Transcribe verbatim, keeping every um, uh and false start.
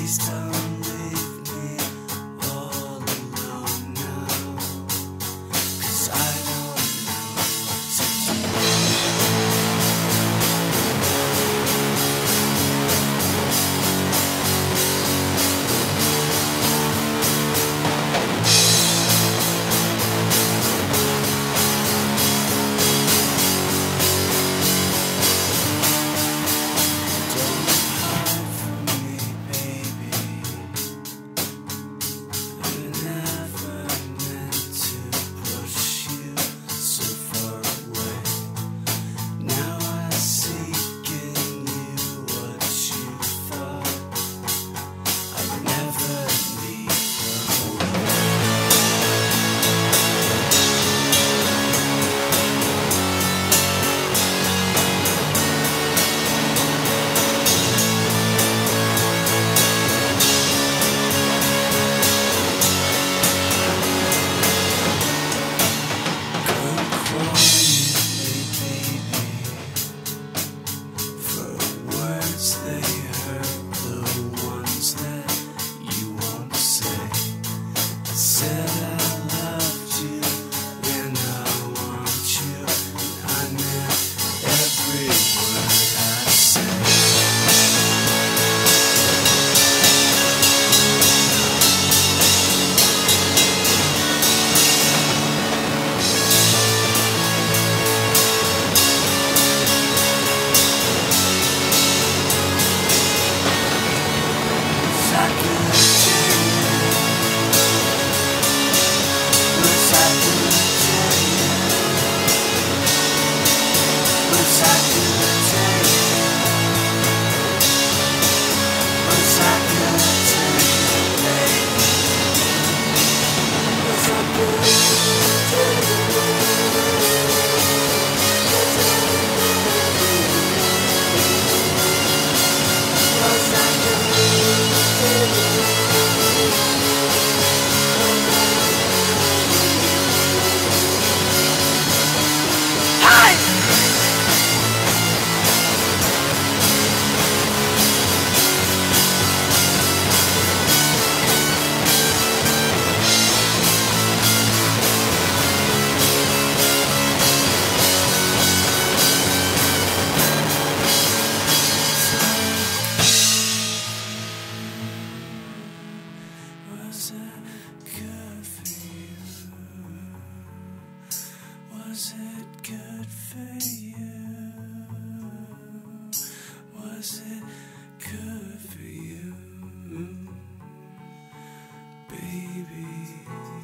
Please don't leave me all alone now, 'cause I don't know what to do. Said I loved you and I want you, and I meant every word I said. I could Was it good for you? Was it good for you? Was it good for you, baby?